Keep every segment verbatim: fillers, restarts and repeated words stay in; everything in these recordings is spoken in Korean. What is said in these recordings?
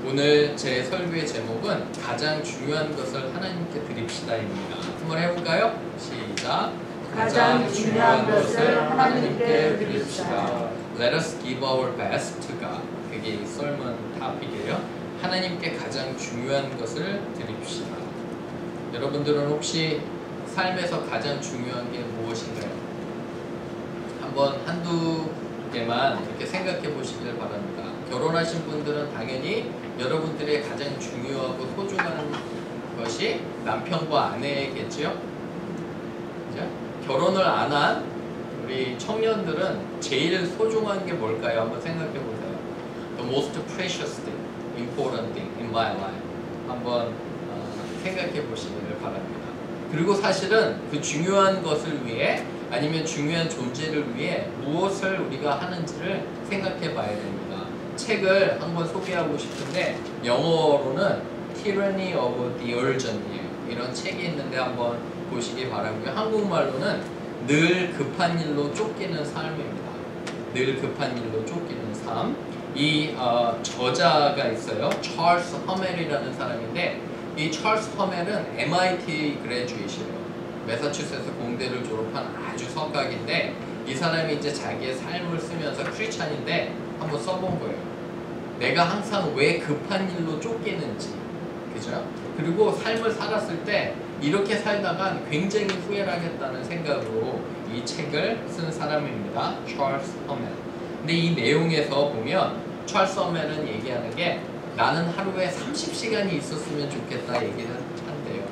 오늘 제 설교의 제목은 가장 중요한 것을 하나님께 드립시다입니다. 한번 해볼까요? 시작! 가장 중요한 것을 하나님께 드립시다. Let us give our best to God. 그게 이 설문 토픽이에요. 하나님께 가장 중요한 것을 드립시다. 여러분들은 혹시 삶에서 가장 중요한 게 무엇인가요? 한번 한두 개만 이렇게 생각해 보시길 바랍니다. 결혼하신 분들은 당연히 여러분들의 가장 중요하고 소중한 것이 남편과 아내겠죠? 그죠? 결혼을 안 한 우리 청년들은 제일 소중한 게 뭘까요? 한번 생각해 보세요. The most precious thing, important thing in my life. 한번 어, 생각해 보시기를 바랍니다. 그리고 사실은 그 중요한 것을 위해 아니면 중요한 존재를 위해 무엇을 우리가 하는지를 생각해 봐야 됩니다. 책을 한번 소개하고 싶은데 영어로는 Tyranny of the Urgent이에요. 이런 책이 있는데 한번 보시기 바라고요. 한국말로는 늘 급한 일로 쫓기는 삶입니다. 늘 급한 일로 쫓기는 삶. 이 어, 저자가 있어요. 찰스 허멜이라는 사람인데 이 찰스 허멜은 엠아이티 그레주에이트예요. 매사추세츠 공대를 졸업한 아주 석각인데 이 사람이 이제 자기의 삶을 쓰면서 크리스찬인데 한번 써본 거예요. 내가 항상 왜 급한 일로 쫓기는지, 그죠? 그리고 삶을 살았을 때 이렇게 살다간 굉장히 후회를 하겠다는 생각으로 이 책을 쓴 사람입니다. 찰스 허멜. 근데 이 내용에서 보면 찰스 허멜은 얘기하는 게 나는 하루에 삼십 시간이 있었으면 좋겠다 얘기를 한대요.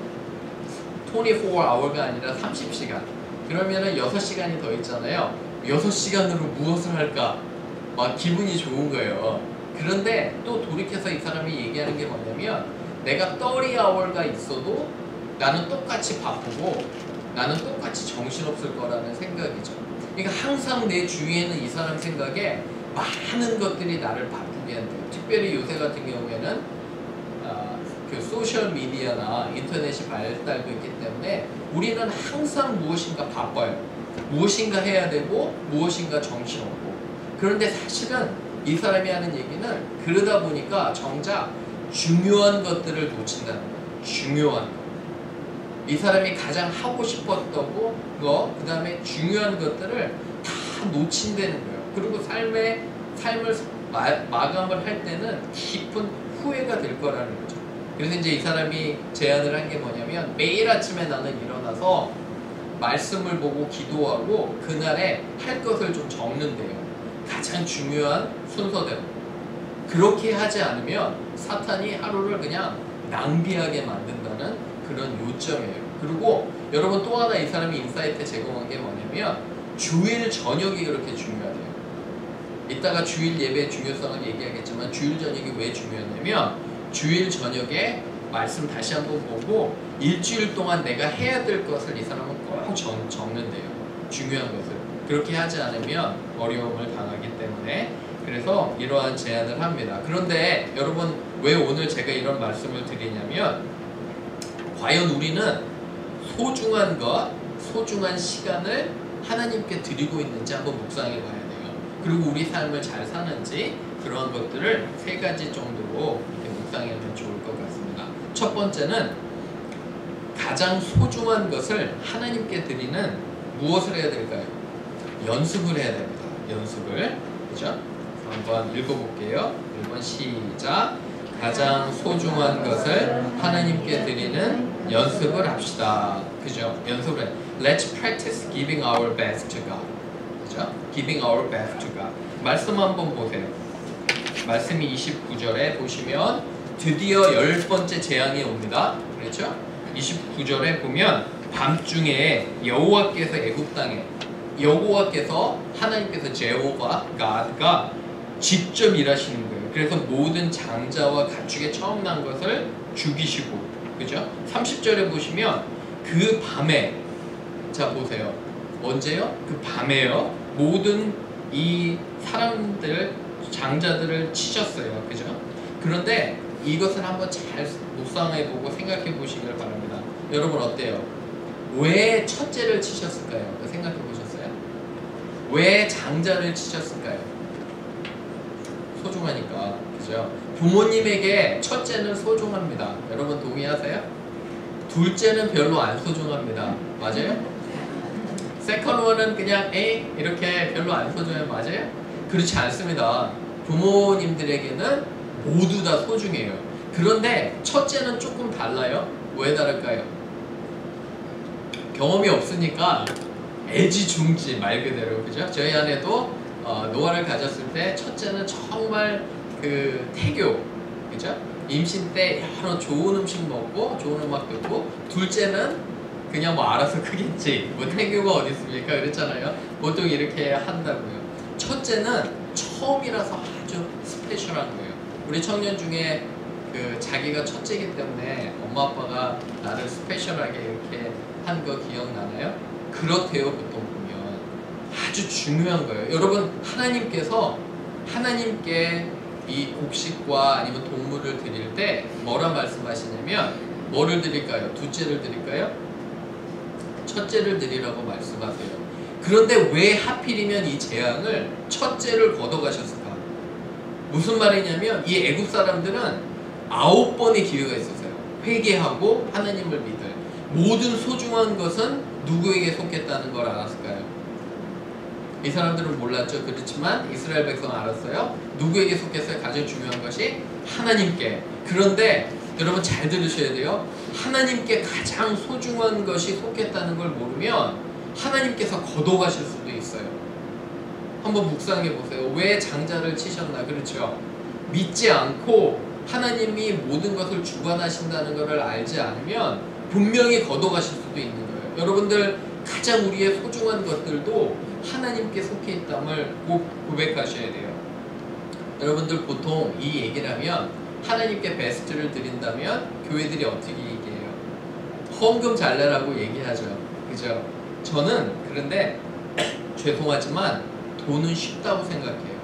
이십사 아워가 아니라 삼십 시간. 그러면은 여섯 시간이 더 있잖아요. 여섯 시간으로 무엇을 할까? 막 기분이 좋은 거예요. 그런데 또 돌이켜서 이 사람이 얘기하는 게 뭐냐면 내가 삼십 아워가 있어도 나는 똑같이 바쁘고 나는 똑같이 정신없을 거라는 생각이죠. 그러니까 항상 내 주위에는 이 사람 생각에 많은 것들이 나를 바쁘게 한대요. 특별히 요새 같은 경우에는 어, 그 소셜 미디어나 인터넷이 발달되고 있기 때문에 우리는 항상 무엇인가 바빠요. 무엇인가 해야 되고 무엇인가 정신없고. 그런데 사실은 이 사람이 하는 얘기는 그러다 보니까 정작 중요한 것들을 놓친다는 거예요. 중요한 것. 이 사람이 가장 하고 싶었던 거, 그 다음에 중요한 것들을 다 놓친다는 거예요. 그리고 삶의, 삶을 마, 마감을 할 때는 깊은 후회가 될 거라는 거죠. 그래서 이제 이 사람이 제안을 한 게 뭐냐면 매일 아침에 나는 일어나서 말씀을 보고 기도하고 그날에 할 것을 좀 적는데요. 가장 중요한 순서대로. 그렇게 하지 않으면 사탄이 하루를 그냥 낭비하게 만든다는 그런 요점이에요. 그리고 여러분 또 하나 이 사람이 인사이트 제공한 게 뭐냐면 주일 저녁이 그렇게 중요하대요. 이따가 주일 예배의 중요성을 얘기하겠지만 주일 저녁이 왜 중요하냐면 주일 저녁에 말씀 다시 한번 보고 일주일 동안 내가 해야 될 것을 이 사람은 꼭 적, 적는데요. 중요한 것을. 그렇게 하지 않으면 어려움을 당하기 때문에 그래서 이러한 제안을 합니다. 그런데 여러분 왜 오늘 제가 이런 말씀을 드리냐면 과연 우리는 소중한 것, 소중한 시간을 하나님께 드리고 있는지 한번 묵상해 봐야 돼요. 그리고 우리 삶을 잘 사는지 그런 것들을 세 가지 정도로 이렇게 묵상하면 좋을 것 같습니다. 첫 번째는 가장 소중한 것을 하나님께 드리는 무엇을 해야 될까요? 연습을 해야 됩니다. 연습을. 그죠? 한번 읽어볼게요. 일 번 시작. 가장 소중한 것을 하나님께 드리는 연습을 합시다. 그죠? 연습을 해. Let's practice giving our best to God. 그죠? Giving our best to God. 말씀 한번 보세요. 말씀이 이십구 절에 보시면 드디어 열 번째 재앙이 옵니다. 그렇죠? 이십구 절에 보면 밤중에 여호와께서 애굽 땅에 여호와께서 하나님께서 제호바 God가 직접 일하시는 거예요. 그래서 모든 장자와 가축에 처음 난 것을 죽이시고, 그죠? 삼십 절에 보시면 그 밤에, 자 보세요. 언제요? 그 밤에요. 모든 이 사람들, 장자들을 치셨어요. 그죠? 그런데 이것을 한번 잘 묵상해보고 생각해 보시길 바랍니다. 여러분 어때요? 왜 첫째를 치셨을까요? 생각해 보셨어요? 왜 장자를 치셨을까요? 소중하니까. 그죠? 부모님에게 첫째는 소중합니다. 여러분 동의하세요? 둘째는 별로 안 소중합니다. 맞아요? 세컨원은 그냥 에 이렇게 별로 안 소중해요. 맞아요? 그렇지 않습니다. 부모님들에게는 모두 다 소중해요. 그런데 첫째는 조금 달라요. 왜 다를까요? 경험이 없으니까 애지중지 말 그대로. 그죠? 저희 아내도 어, 노아를 가졌을 때 첫째는 정말 그 태교, 그죠? 임신 때 여러 좋은 음식 먹고 좋은 음악 듣고, 둘째는 그냥 뭐 알아서 크겠지, 뭐 태교가 어디 있습니까? 그랬잖아요. 보통 이렇게 한다고요. 첫째는 처음이라서 아주 스페셜한 거예요. 우리 청년 중에 그 자기가 첫째이기 때문에 엄마 아빠가 나를 스페셜하게 이렇게 한 거 기억나나요? 그렇대요. 보통 보면 아주 중요한 거예요. 여러분, 하나님께서 하나님께 이 곡식과 아니면 동물을 드릴 때 뭐라 말씀하시냐면, 뭐를 드릴까요? 둘째를 드릴까요? 첫째를 드리라고 말씀하세요. 그런데 왜 하필이면 이 재앙을 첫째를 걷어가셨을까? 무슨 말이냐면, 이 애굽 사람들은 아홉 번의 기회가 있었어요. 회개하고 하나님을 믿을. 모든 소중한 것은 누구에게 속했다는 걸 알았을까요? 이 사람들은 몰랐죠. 그렇지만 이스라엘 백성은 알았어요. 누구에게 속했어요? 가장 중요한 것이 하나님께. 그런데 여러분 잘 들으셔야 돼요. 하나님께 가장 소중한 것이 속했다는 걸 모르면 하나님께서 거둬가실 수도 있어요. 한번 묵상해 보세요. 왜 장자를 치셨나? 그렇죠. 믿지 않고 하나님이 모든 것을 주관하신다는 것을 알지 않으면 분명히 거둬가실 수도 있는 거예요. 여러분들 가장 우리의 소중한 것들도 하나님께 속해 있담을 꼭 고백하셔야 돼요. 여러분들 보통 이 얘기를 하면, 하나님께 베스트를 드린다면 교회들이 어떻게 얘기해요? 헌금 잘 내라고 얘기하죠. 그죠? 저는 그런데 죄송하지만 돈은 쉽다고 생각해요.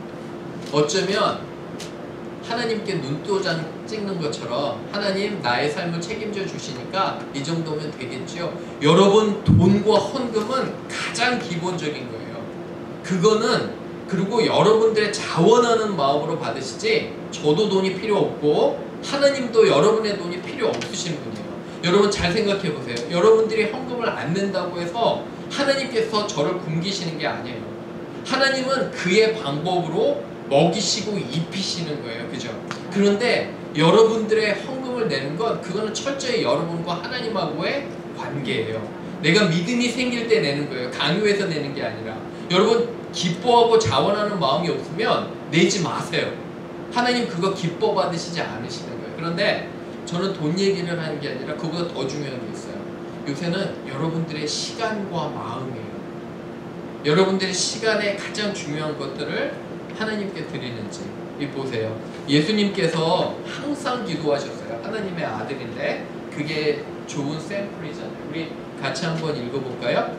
어쩌면 하나님께 눈도장 찍는 것처럼 하나님 나의 삶을 책임져 주시니까 이 정도면 되겠죠. 여러분, 돈과 헌금은 가장 기본적인 거예요. 그거는, 그리고 여러분들의 자원하는 마음으로 받으시지, 저도 돈이 필요 없고 하나님도 여러분의 돈이 필요 없으신 분이에요. 여러분 잘 생각해 보세요. 여러분들이 헌금을 안 낸다고 해서 하나님께서 저를 굶기시는 게 아니에요. 하나님은 그의 방법으로 먹이시고 입히시는 거예요. 그죠? 그런데 여러분들의 헌금을 내는 건, 그거는 철저히 여러분과 하나님하고의 관계예요. 내가 믿음이 생길 때 내는 거예요. 강요해서 내는 게 아니라. 여러분, 기뻐하고 자원하는 마음이 없으면 내지 마세요. 하나님 그거 기뻐 받으시지 않으시는 거예요. 그런데 저는 돈 얘기를 하는 게 아니라 그보다 더 중요한 게 있어요. 요새는 여러분들의 시간과 마음이에요. 여러분들의 시간에 가장 중요한 것들을 하나님께 드리는지. 이 보세요. 예수님께서 항상 기도하셨어요. 하나님의 아들인데 그게 좋은 샘플이잖아요. 우리 같이 한번 읽어볼까요?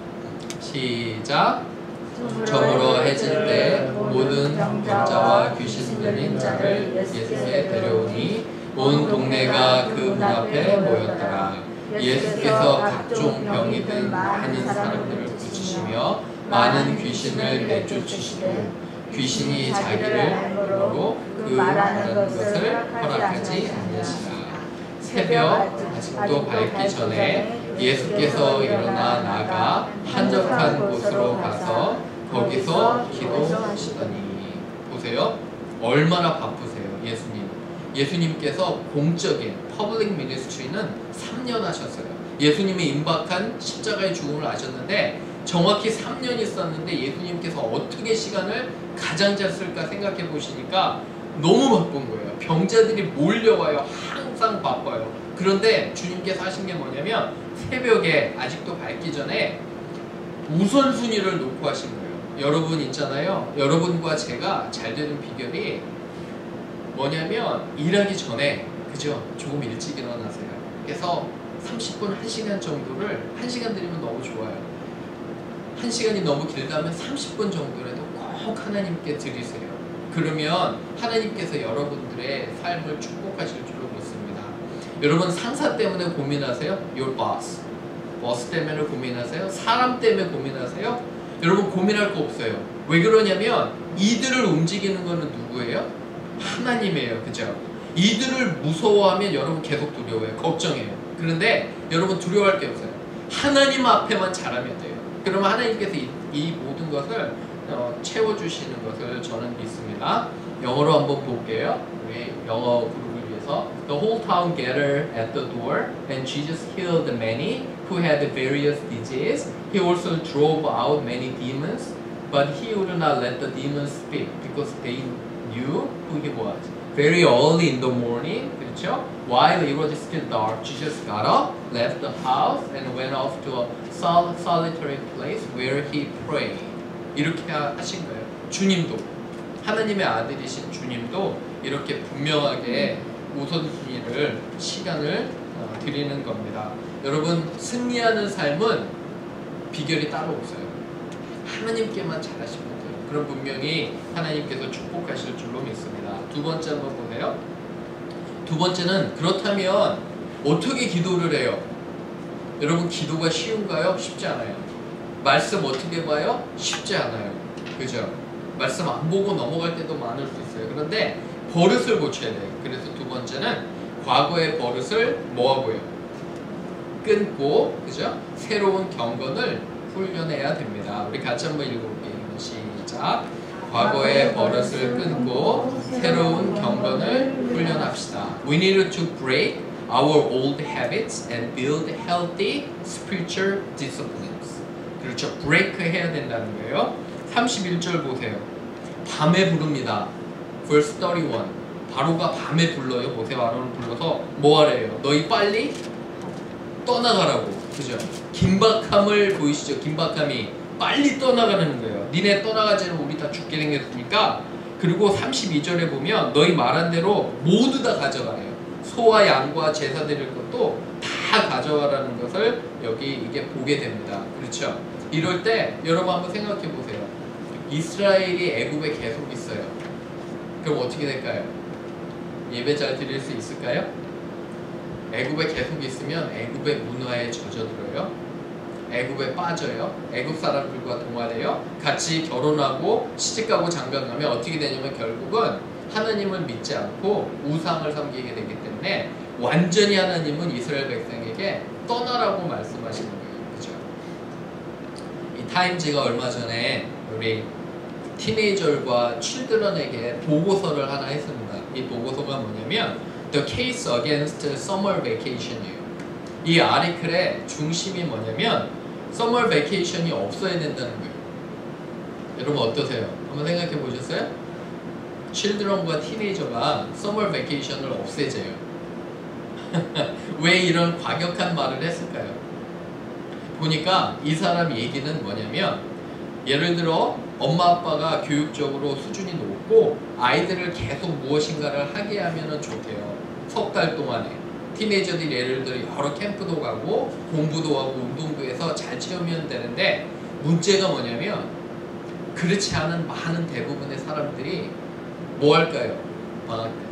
시작. 저물어 해질 때 모든 병자와 귀신 들린 자를 예수께 데려오니 온 동네가 그 문 앞에 모였더라. 예수께서 각종 병이 든 많은 사람들을 고치시며 많은 귀신을 내쫓으시되 귀신이 자기를 힘으로 그 말하는 것을 허락하지 않으시라. 새벽 아직도 밝기 전에 예수께서 일어나 나가 한적한 곳으로 가서 거기서 기도하시더니. 보세요. 얼마나 바쁘세요. 예수님. 예수님께서 공적인 퍼블릭 미니스트리는 삼 년 하셨어요. 예수님이 임박한 십자가의 죽음을 아셨는데 정확히 삼 년 있었는데 예수님께서 어떻게 시간을 가장 잘 쓸까 생각해 보시니까 너무 바쁜 거예요. 병자들이 몰려와요. 항상 바빠요. 그런데 주님께서 하신 게 뭐냐면 새벽에 아직도 밝기 전에 우선순위를 놓고 하신 거예요. 여러분 있잖아요. 여러분과 제가 잘 되는 비결이 뭐냐면 일하기 전에, 그죠? 조금 일찍 일어나세요. 그래서 삼십 분, 한 시간 정도를, 한 시간 드리면 너무 좋아요. 한 시간이 너무 길다면 삼십 분 정도라도 꼭 하나님께 드리세요. 그러면 하나님께서 여러분들의 삶을 축복하실 줄로 믿습니다. 여러분 상사 때문에 고민하세요? Your boss. boss 때문에 고민하세요? 사람 때문에 고민하세요? 여러분 고민할 거 없어요. 왜 그러냐면 이들을 움직이는 거는 누구예요? 하나님이에요. 그죠? 이들을 무서워하면 여러분 계속 두려워해요. 걱정해요. 그런데 여러분 두려워할 게 없어요. 하나님 앞에만 잘하면 돼요. 그러면 하나님께서 이, 이 모든 것을 어, 채워주시는 것을 저는 믿습니다. 영어로 한번 볼게요. 우리 영어 그룹을 위해서. The whole town gathered at the door, and Jesus healed many who had various diseases. He also drove out many demons, but he would not let the demons speak because they knew who he was. Very early in the morning, 그렇죠? While it was still dark, Jesus got up, left the house, and went off to a sol- solitary place where he prayed. 이렇게 하신 거예요. 주님도, 하나님의 아들이신 주님도 이렇게 분명하게 우선순위를, 시간을 어, 드리는 겁니다. 여러분, 승리하는 삶은 비결이 따로 없어요. 하나님께만 잘하시면 돼요. 그럼 분명히 하나님께서 축복하실 줄로 믿습니다. 두 번째 한번 보세요. 두 번째는 그렇다면 어떻게 기도를 해요? 여러분, 기도가 쉬운가요? 쉽지 않아요. 말씀 어떻게 봐요? 쉽지 않아요. 그죠? 말씀 안 보고 넘어갈 때도 많을 수 있어요. 그런데 버릇을 고쳐야 돼요. 그래서 두 번째는 과거의 버릇을 뭐하고요? 끊고, 그죠? 새로운 경건을 훈련해야 됩니다. 우리 같이 한번 읽어볼게요. 시작. 과거의 버릇을 끊고 새로운 경건을 훈련합시다. We need to break our old habits and build healthy spiritual disciplines. 그렇죠. break 해야 된다는 거예요. 삼십일 절 보세요. 밤에 부릅니다. verse 삼십일. 바로가 밤에 불러요. 보세요. 바로를 불러서 뭐 하래요? 너희 빨리 떠나가라고. 그죠? 긴박함을 보이시죠? 긴박함이 빨리 떠나가는 거예요. 니네 떠나가지는 우리 다 죽게 생겼으니까. 그리고 삼십이 절에 보면 너희 말한 대로 모두 다 가져가래요. 소와 양과 제사 드릴 것도 다 가져가라는 것을 여기 이게 보게 됩니다. 그렇죠? 이럴 때 여러분 한번 생각해 보세요. 이스라엘이 애굽에 계속 있어요. 그럼 어떻게 될까요? 예배 잘 드릴 수 있을까요? 애굽에 계속 있으면 애굽의 문화에 젖어들어요. 애굽에 빠져요. 애굽 사람들과 동화돼요. 같이 결혼하고 시집가고 장가가면 어떻게 되냐면 결국은 하나님을 믿지 않고 우상을 섬기게 되기 때문에 완전히 하나님은 이스라엘 백성에게 떠나라고 말씀하시는 거예요. 그죠? 이 타임즈가 얼마 전에 우리 티네이저과 칠드런에게 보고서를 하나 했습니다. 이 보고서가 뭐냐면 The Case Against Summer Vacation이에요. 이 아티클의 중심이 뭐냐면 Summer Vacation이 없어야 된다는 거예요. 여러분 어떠세요? 한번 생각해 보셨어요? 칠드런과 티네이저가 Summer Vacation을 없애줘요. 왜 이런 과격한 말을 했을까요? 보니까 이 사람 얘기는 뭐냐면 예를 들어 엄마 아빠가 교육적으로 수준이 높고 아이들을 계속 무엇인가를 하게 하면 좋대요. 석 달 동안에 티네이저들이 예를 들어 여러 캠프도 가고 공부도 하고 운동도 해서 잘 채우면 되는데 문제가 뭐냐면 그렇지 않은 많은 대부분의 사람들이 뭐 할까요? 방학 때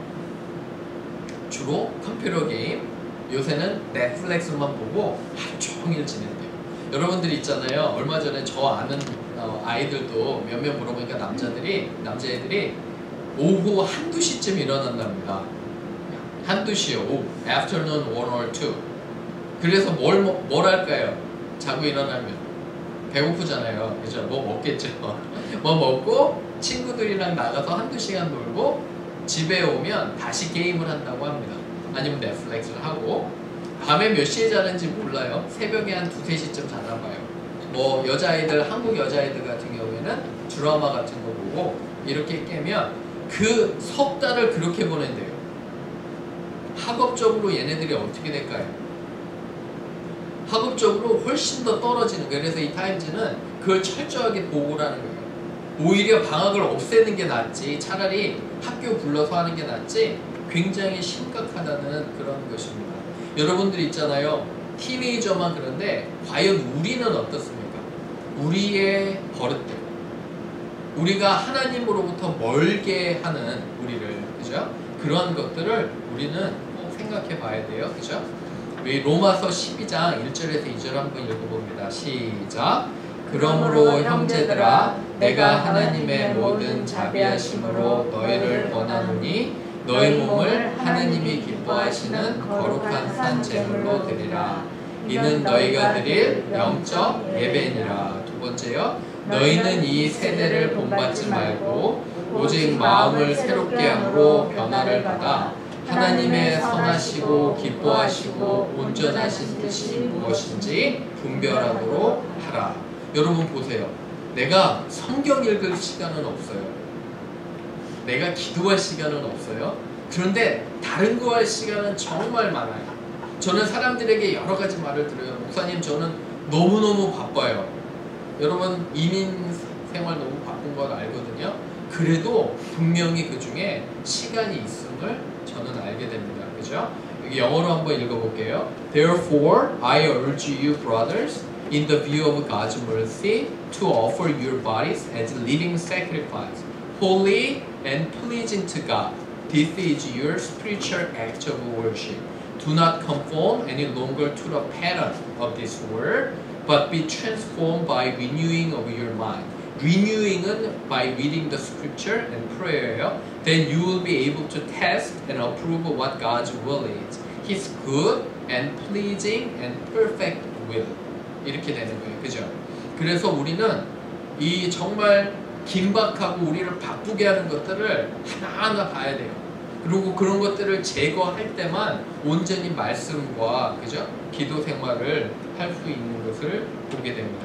주로 컴퓨터 게임, 요새는 넷플릭스만 보고 하루 종일 지낸대요. 여러분들 있잖아요. 얼마 전에 저 아는 어, 아이들도 몇몇 물어보니까 남자들이 남자애들이 오후 한두 시쯤 일어난답니다. 한두 시요. 오후 afternoon one or two. 그래서 뭘, 뭘 할까요? 자고 일어나면 배고프잖아요. 그죠? 뭐 먹겠죠. 뭐 먹고 친구들이랑 나가서 한두 시간 놀고 집에 오면 다시 게임을 한다고 합니다. 아니면 넷플릭스를 하고 밤에 몇 시에 자는지 몰라요. 새벽에 한 두세 시쯤 자나 봐요. 뭐 여자아이들, 한국 여자아이들 같은 경우에는 드라마 같은 거 보고 이렇게 깨면 그 석 달을 그렇게 보낸대요. 학업적으로 얘네들이 어떻게 될까요? 학업적으로 훨씬 더 떨어지는 거예요. 그래서 이 타임즈는 그걸 철저하게 보고를 하는 거예요. 오히려 방학을 없애는 게 낫지 차라리 학교 불러서 하는 게 낫지 굉장히 심각하다는 그런 것입니다. 여러분들 있잖아요. 티네이저만 그런데 과연 우리는 어떻습니까? 우리의 버릇들, 우리가 하나님으로부터 멀게 하는 우리를, 그죠? 그런 것들을 우리는 꼭 생각해 봐야 돼요. 그죠? 우리 로마서 십이 장 일 절에서 이 절 한번 읽어봅니다. 시작. 그러므로 형제들아 내가 하나님의 모든 자비하심으로 너희를 권하노니 너희 몸을 하나님이 기뻐하시는 거룩한 산 제물로 드리라. 이는 너희가 드릴 영적 예배니라. 두 번째요. 너희는 이 세대를 본받지 말고 오직 마음을 새롭게 함으로 변화를 받아 하나님의 선하시고 기뻐하시고 온전하신 뜻이 무엇인지 분별하도록 하라. 여러분 보세요. 내가 성경 읽을 시간은 없어요. 내가 기도할 시간은 없어요. 그런데 다른 거 할 시간은 정말 많아요. 저는 사람들에게 여러 가지 말을 들어요. 목사님 저는 너무너무 바빠요. 여러분 이민 생활 너무 바쁜 걸 알거든요. 그래도 분명히 그 중에 시간이 있음을 저는 알게 됩니다. 그죠? 여기 영어로 한번 읽어볼게요. Therefore, I urge you, brothers, in the view of God's mercy, to offer your bodies as living sacrifice, holy and pleasing to God. This is your spiritual act of worship. Do not conform any longer to the pattern of this world, but be transformed by renewing of your mind. Renewing은 by reading the scripture and prayer. Then you will be able to test and approve what God's will is. His good and pleasing and perfect will. 이렇게 되는 거예요. 그죠? 그래서 우리는 이 정말 긴박하고 우리를 바쁘게 하는 것들을 하나하나 봐야 돼요. 그리고 그런 것들을 제거할 때만 온전히 말씀과 그죠? 기도 생활을 할 수 있는 것을 보게 됩니다.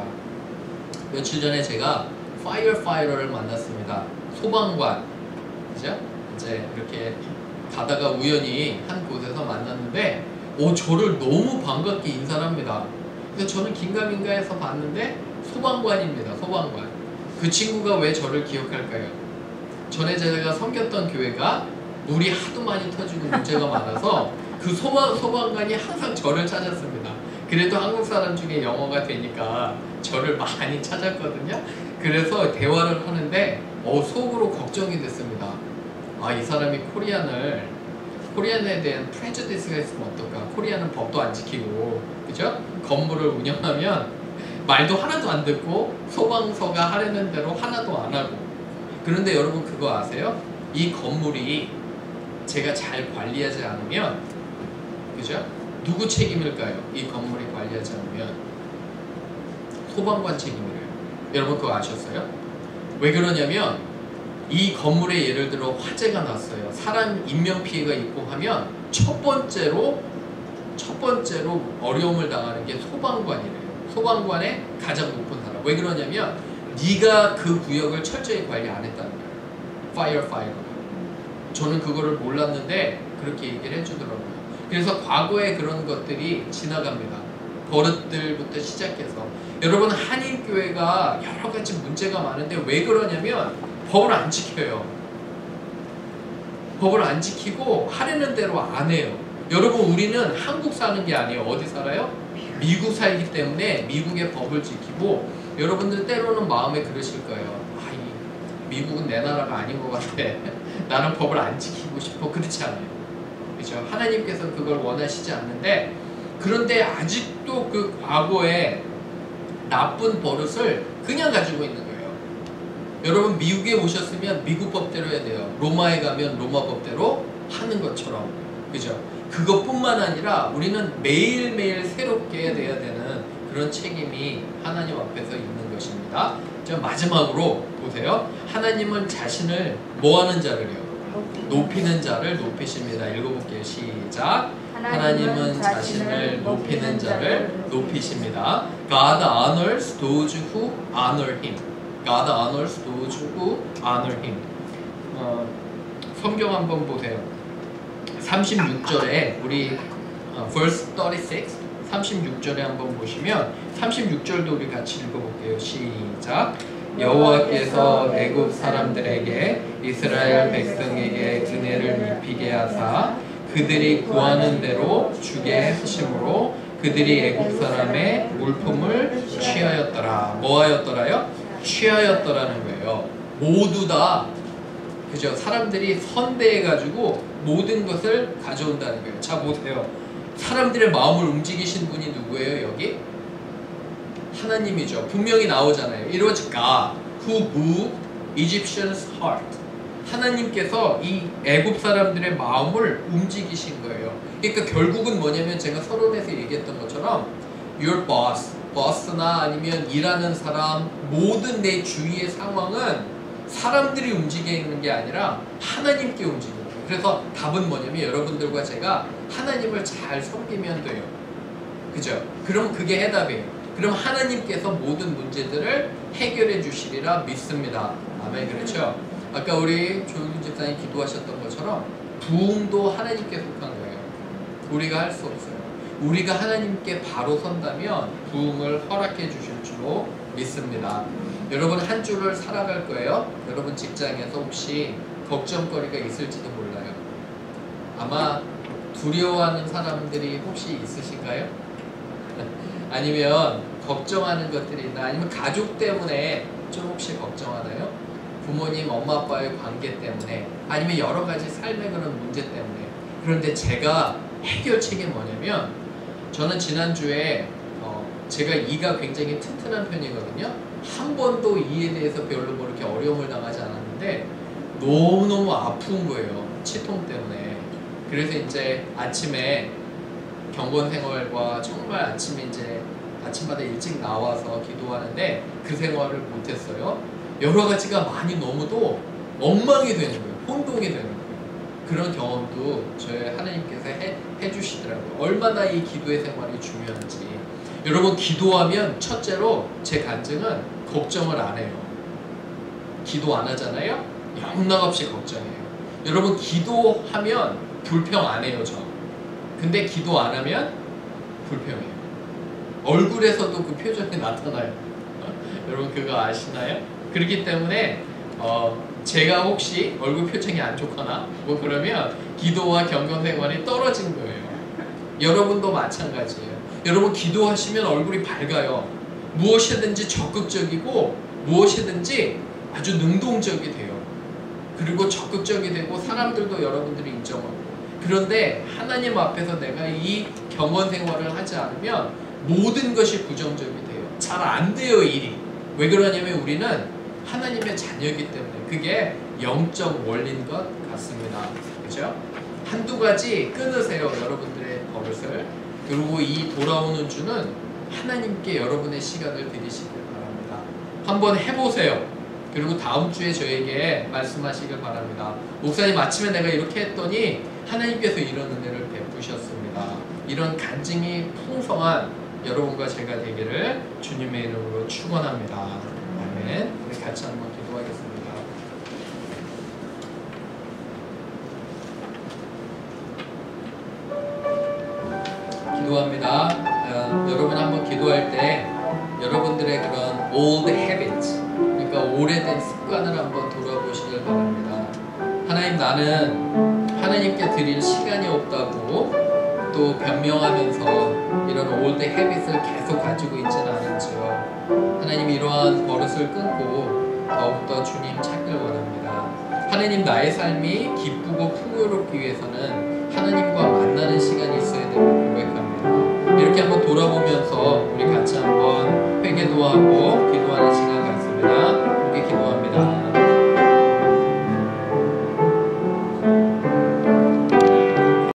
며칠 전에 제가 파이어파이터를 만났습니다. 소방관. 그죠? 이제 이렇게 가다가 우연히 한 곳에서 만났는데 오, 저를 너무 반갑게 인사를 합니다. 그래서 저는 긴가민가해서 봤는데 소방관입니다. 소방관. 그 친구가 왜 저를 기억할까요? 전에 제가 섬겼던 교회가 물이 하도 많이 터지고 문제가 많아서 그 소방, 소방관이 항상 저를 찾았습니다. 그래도 한국 사람 중에 영어가 되니까 저를 많이 찾았거든요. 그래서 대화를 하는데 어, 속으로 걱정이 됐습니다. 아, 이 사람이 코리안을 코리안에 대한 프레저디스가 있으면 어떨까? 코리안은 법도 안 지키고 그죠? 건물을 운영하면 말도 하나도 안 듣고 소방서가 하려는 대로 하나도 안 하고. 그런데 여러분 그거 아세요? 이 건물이 제가 잘 관리하지 않으면 그죠? 누구 책임일까요? 이 건물이 관리하지 않으면 소방관 책임이래요. 여러분 그거 아셨어요? 왜 그러냐면 이 건물에 예를 들어 화재가 났어요. 사람 인명피해가 있고 하면 첫 번째로 첫 번째로 어려움을 당하는 게 소방관이래요. 소방관의 가장 높은 사람. 왜 그러냐면 네가 그 구역을 철저히 관리 안 했다는 거예요. 파이어파이터가. 저는 그거를 몰랐는데 그렇게 얘기를 해주더라고요. 그래서 과거에 그런 것들이 지나갑니다. 버릇들부터 시작해서. 여러분 한인교회가 여러 가지 문제가 많은데 왜 그러냐면 법을 안 지켜요. 법을 안 지키고 하려는 대로 안 해요. 여러분 우리는 한국 사는 게 아니에요. 어디 살아요? 미국 살기 때문에 미국의 법을 지키고 여러분들 때로는 마음에 그러실 거예요. 아, 이 미국은 내 나라가 아닌 것 같아. 나는 법을 안 지키고 싶어. 그렇지 않아요. 그렇죠? 하나님께서는 그걸 원하시지 않는데 그런데 아직도 그 과거에 나쁜 버릇을 그냥 가지고 있는 거예요. 여러분 미국에 오셨으면 미국 법대로 해야 돼요. 로마에 가면 로마 법대로 하는 것처럼. 그죠? 그것뿐만 아니라 우리는 매일매일 새롭게 돼야 되는 그런 책임이 하나님 앞에서 있는 것입니다. 자, 마지막으로 보세요. 하나님은 자신을 뭐하는 자를요? 높이는 자를 높이십니다. 읽어볼게요. 시작. 하나님은 자신을 높이는 자를 높이십니다. God honors those who honor Him. God honors those who honor Him. 어, 성경 한번 보세요. 삼십육 절에 우리 어, verse thirty-six, 삼십육 절에 한번 보시면 삼십육 절도 우리 같이 읽어볼게요. 시작. 여호와께서 애굽 사람들에게 이스라엘 백성에게 은혜를 입히게 하사 그들이 구하는 대로 주게 하심으로 그들이 애굽 사람의 물품을 취하였더라. 뭐하였더라요? 취하였더라는 거예요. 모두 다 그죠? 사람들이 선대해가지고 모든 것을 가져온다는 거예요. 자 보세요. 사람들의 마음을 움직이신 분이 누구예요? 여기? 하나님이죠. 분명히 나오잖아요. It was God who moved Egyptians' heart. 하나님께서 이 애굽 사람들의 마음을 움직이신 거예요. 그러니까 결국은 뭐냐면 제가 서론에서 얘기했던 것처럼 your boss, boss나 아니면 일하는 사람, 모든 내 주위의 상황은 사람들이 움직이는 게 아니라 하나님께 움직이는 거예요. 그래서 답은 뭐냐면 여러분들과 제가 하나님을 잘 섬기면 돼요. 그죠? 그럼 그게 해답이에요. 그럼 하나님께서 모든 문제들을 해결해 주시리라 믿습니다. 아멘. 그렇죠? 아까 우리 조윤 집사님 기도하셨던 것처럼 부흥도 하나님께 속한 거예요. 우리가 할 수 없어요. 우리가 하나님께 바로 선다면 부흥을 허락해 주실 줄로 믿습니다. 여러분 한 주를 살아갈 거예요. 여러분 직장에서 혹시 걱정거리가 있을지도 몰라요. 아마 두려워하는 사람들이 혹시 있으신가요? 아니면 걱정하는 것들이 있나? 아니면 가족 때문에 좀 혹시 걱정하나요? 부모님, 엄마, 아빠의 관계 때문에, 아니면 여러 가지 삶의 그런 문제 때문에. 그런데 제가 해결책이 뭐냐면, 저는 지난주에 어, 제가 이가 굉장히 튼튼한 편이거든요. 한 번도 이에 대해서 별로 뭐 이렇게 어려움을 당하지 않았는데 너무너무 아픈 거예요. 치통 때문에. 그래서 이제 아침에 경건 생활과 정말 아침에 이제 아침마다 일찍 나와서 기도하는데 그 생활을 못했어요. 여러 가지가 많이 너무도 엉망이 되는 거예요. 혼동이 되는 거예요. 그런 경험도 저희 하나님께서 해, 해주시더라고요. 얼마나 이 기도의 생활이 중요한지. 여러분 기도하면 첫째로 제 간증은 걱정을 안 해요. 기도 안 하잖아요. 영락없이 걱정해요. 여러분 기도하면 불평 안 해요. 저. 근데 기도 안 하면 불평해요. 얼굴에서도 그 표정이 나타나요. 여러분 그거 아시나요? 그렇기 때문에 어, 제가 혹시 얼굴 표정이 안 좋거나 뭐 그러면 기도와 경건 생활이 떨어진 거예요. 여러분도 마찬가지예요. 여러분 기도하시면 얼굴이 밝아요. 무엇이든지 적극적이고 무엇이든지 아주 능동적이 돼요. 그리고 적극적이 되고 사람들도 여러분들이 인정하고. 그런데 하나님 앞에서 내가 이 경건 생활을 하지 않으면 모든 것이 부정적이 돼요. 잘 안 돼요, 일이. 왜 그러냐면 우리는 하나님의 자녀이기 때문에 그게 영적 원리인 것 같습니다. 그죠? 한두 가지 끊으세요. 여러분들의 버릇을. 그리고 이 돌아오는 주는 하나님께 여러분의 시간을 드리시길 바랍니다. 한번 해보세요. 그리고 다음 주에 저에게 말씀하시길 바랍니다. 목사님 아침에 내가 이렇게 했더니 하나님께서 이런 은혜를 베푸셨습니다. 이런 간증이 풍성한 여러분과 제가 되기를 주님의 이름으로 축원합니다. 아멘. 우리 같이 한번 기도하겠습니다. 기도합니다. 어, 여러분 한번 기도할 때 여러분들의 그런 old habits, 그러니까 오래된 습관을 한번 돌아보시길 바랍니다. 하나님, 나는 하나님께 드릴 시간이 없다고 또 변명하면서 이런 old habits을 계속 가지고 있지는 않은지요. 하나님, 이러한 버릇을 끊고 더욱더 주님 찾길 원합니다. 하나님, 나의 삶이 기쁘고 풍요롭기 위해서는 하나님과 만나는 시간이 있어야 됨을 고백합니다. 이렇게 한번 돌아보면서 우리 같이 한번 회개도 하고 기도하는 시간